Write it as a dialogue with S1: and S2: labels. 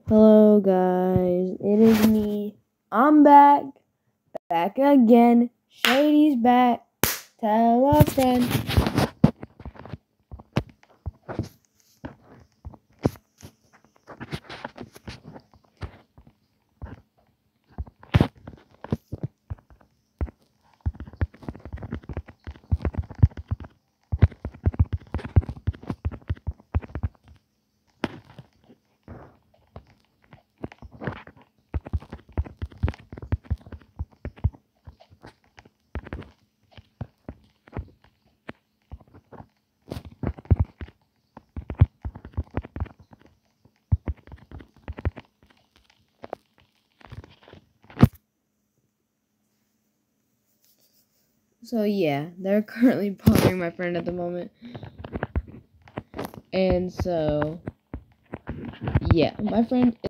S1: Hello guys, it is me. I'm back again. Shady's back. Tell a friend. So yeah, they're currently bothering my friend at the moment. And so yeah, my friend